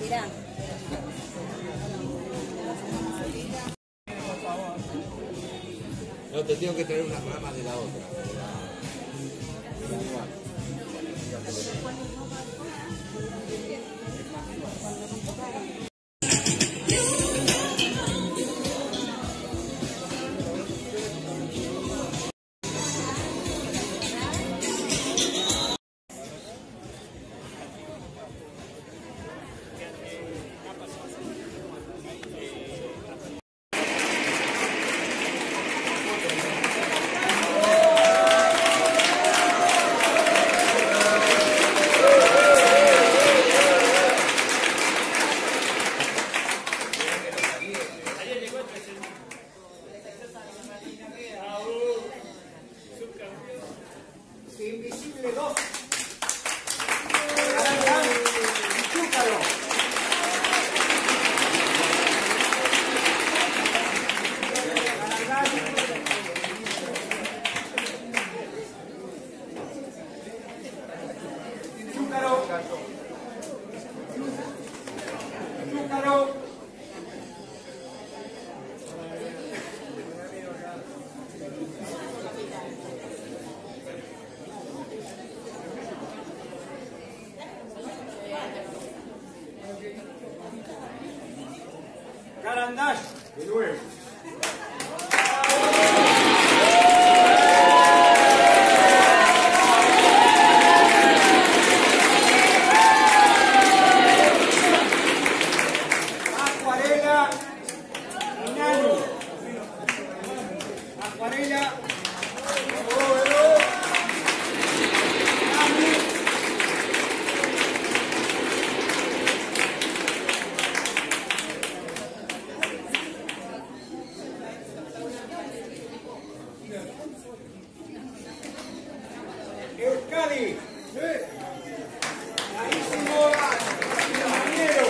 Mirá. No, te tengo que traer unas ramas de la otra. Invisible 2. Carandash, de nuevo. Acuarela, Minano. Acuarela, Euskadi, clarísimo, Maniero,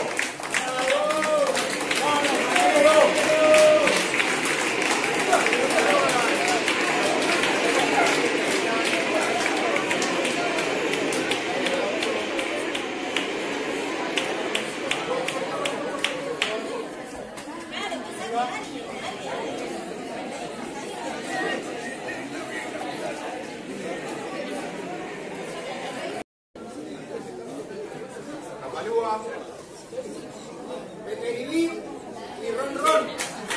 vamos Maniero, Apalúa, Peteribí y Ron Ron.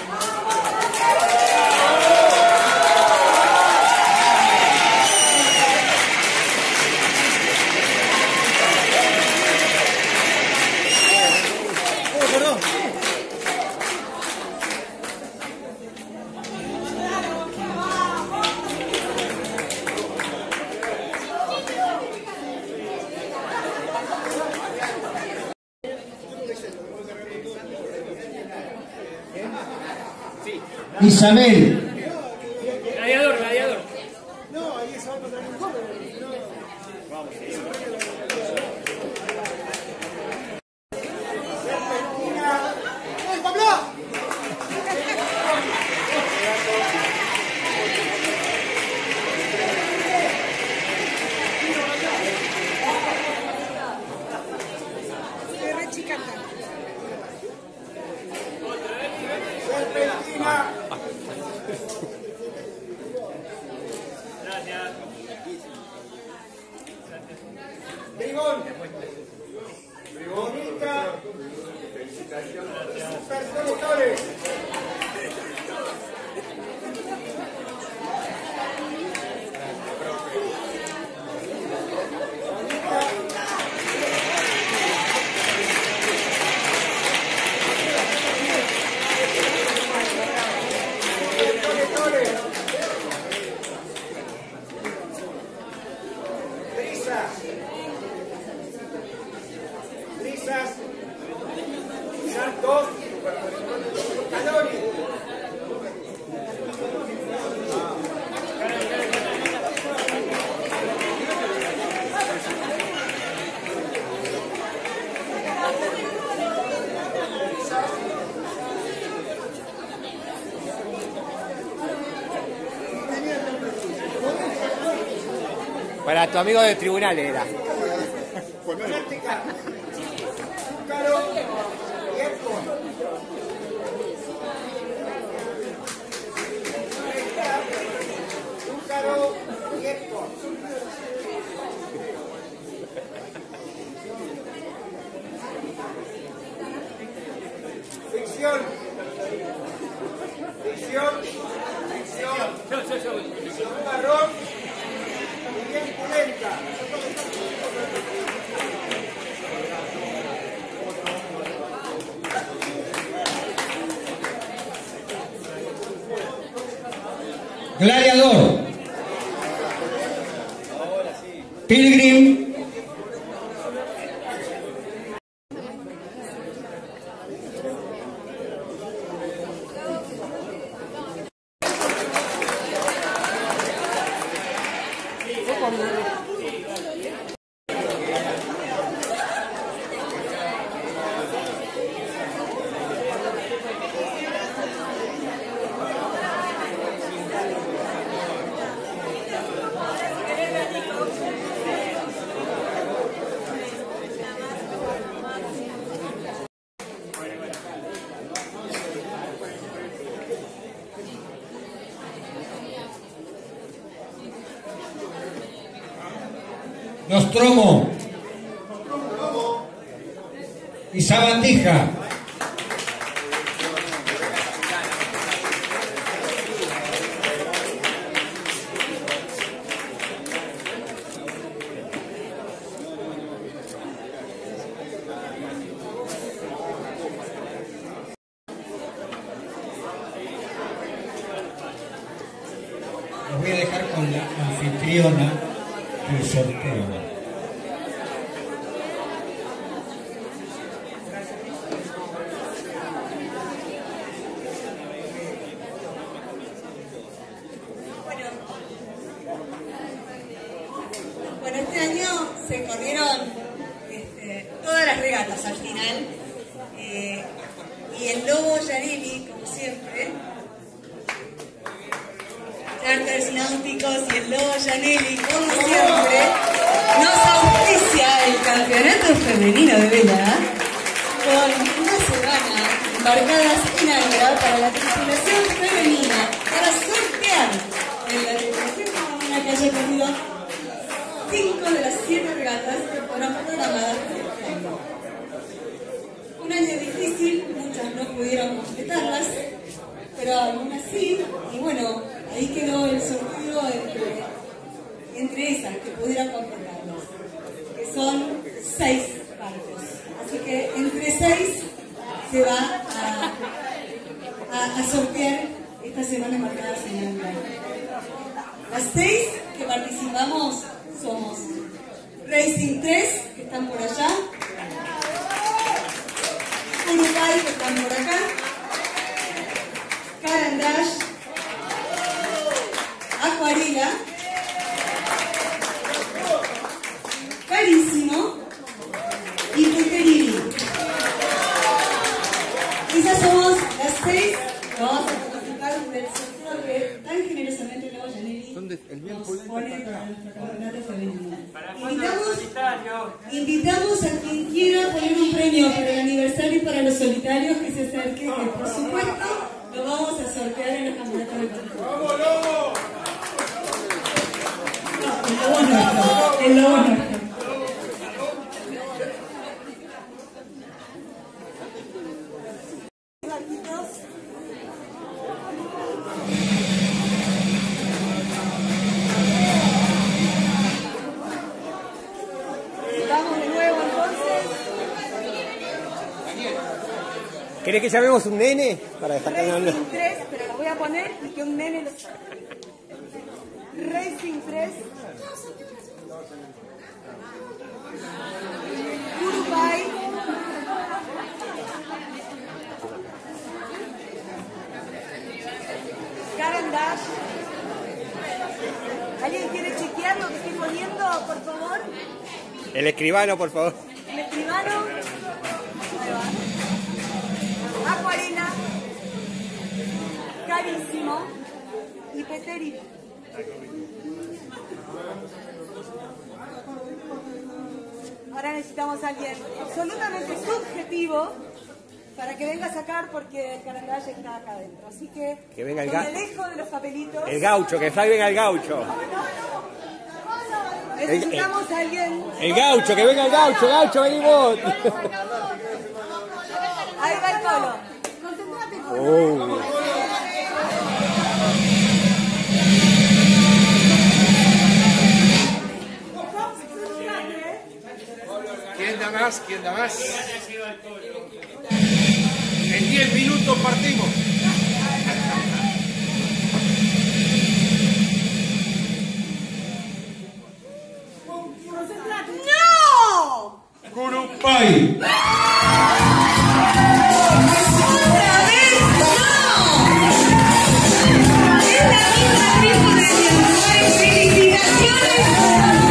Isabel. Gladiador, gladiador. No, ahí se va a encontrar un joven. Vamos, Serpentina. ¡Ey, Pablo! Serpentina. Gracias. Brigón. Brigonita. Superconductores. Brisas. Santos. Calori. Para tu amigo de tribunales era. Vertical. Caro. Ficción. Ficción. Un marrón. Y bien pulenta. Gladiador. Pilgrim. Nostromo y Sabandija. Los voy a dejar con la anfitriona del sorteo. Bueno, este año se corrieron todas las regatas al final. Y el Lobo Yareli, como siempre, Charters Náuticos y el Lobo Yaneli, como siempre, nos auspicia el campeonato femenino de vela con una semana embarcadas en Águila para la tripulación femenina para sortear en la tripulación femenina que haya tenido 5 de las 7 regatas que fueron programadas para este año. Un año difícil, muchas no pudieron completarlas, pero algunas sí, y bueno, ahí quedó el sorteo entre esas que pudieron completarlas, que son 6 barcos. Así que entre 6 se va a sortear esta semana marcadas en el año. Las 6 que participamos somos Racing 3, que están por allá, Uruguay, que están por acá, Carandash, Acuarela, Carísimo y Peterili. Esas somos las 6 que vamos a participar del sorteo que tan generosamente Lobo Yaneli nos pone para nuestro campeonato femenino. Invitamos a quien quiera poner un premio para el aniversario y para los solitarios que se acerque, que por supuesto lo vamos a sortear en los campeonatos de fútbol. ¡Vamos, Lobo! El Lobo es nuestro, el Lobo es nuestro. Vamos de nuevo entonces. ¿Querés que llamemos un nene? Para destacar Racing 3, pero lo voy a poner y que un nene lo saque. Racing 3. Uruguay. Carandash. ¿Alguien quiere chequear lo que estoy poniendo, por favor? El escribano, por favor. El escribano. Ahí va. Acuarela. Carísimo. Y Peteri. Ahora necesitamos a alguien absolutamente subjetivo para que venga a sacar porque el calendario está acá adentro. Así que venga el me alejo de los papelitos. El gaucho, que salga el gaucho. Necesitamos a alguien. El gaucho, que venga el gaucho, gaucho, vení vos. Ahí va el Colo. ¿Quién da más? ¿Quién da más? En 10 minutos partimos. ¡No! Curupay. ¡Otra vez no! Es la misma tribu de Yanduay. ¡Felicitaciones a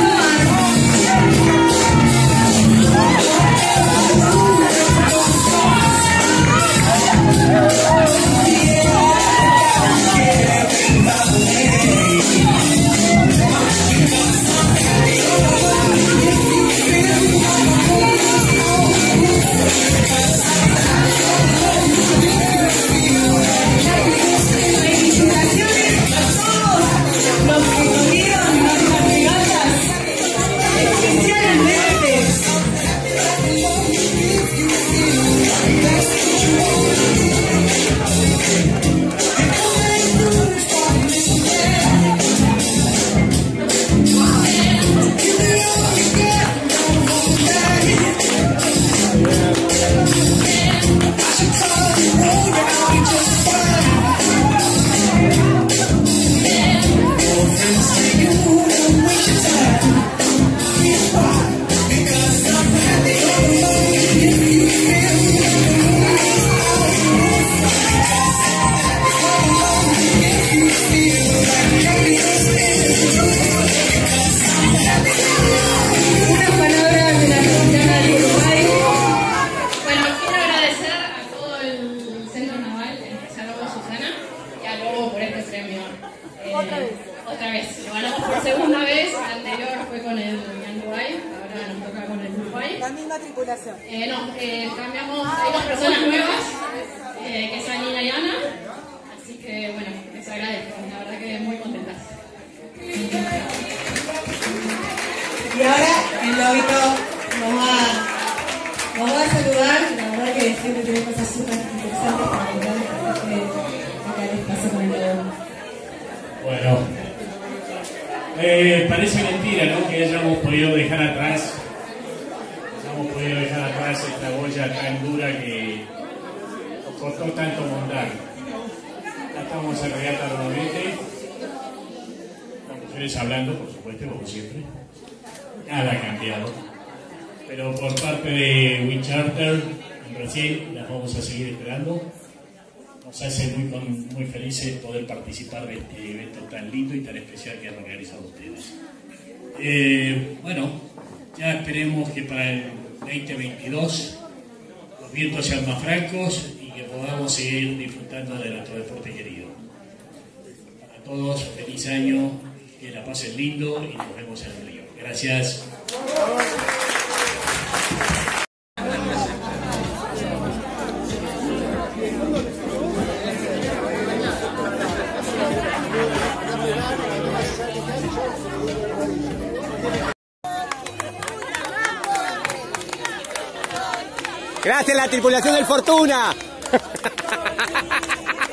Otra vez, lo ganamos por segunda vez, la anterior fue con el Yanduay, ahora nos toca con el Uruguay. La misma tripulación. Cambiamos, hay dos personas nuevas, que son Nina y Ana, así que bueno, les agradezco, la verdad que muy contentas. Y ahora el lobito nos va a saludar, la verdad que siempre tiene cosas súper interesantes para contar, así que acá les paso con el lobo. Bueno, parece mentira, ¿no?, que hayamos podido dejar atrás esta boya tan dura que nos costó tanto montar. Ya estamos en regata nuevamente, las mujeres hablando, por supuesto, como siempre. Nada ha cambiado, pero por parte de Wind Charter en Brasil las vamos a seguir esperando. Nos hace muy felices poder participar de este evento tan lindo y tan especial que han organizado ustedes. Bueno, ya esperemos que para el 2022 los vientos sean más francos y que podamos seguir disfrutando de nuestro deporte querido. Para todos, feliz año, que la pasen lindo y nos vemos en el río. Gracias. Gracias a la tripulación del Fortuna.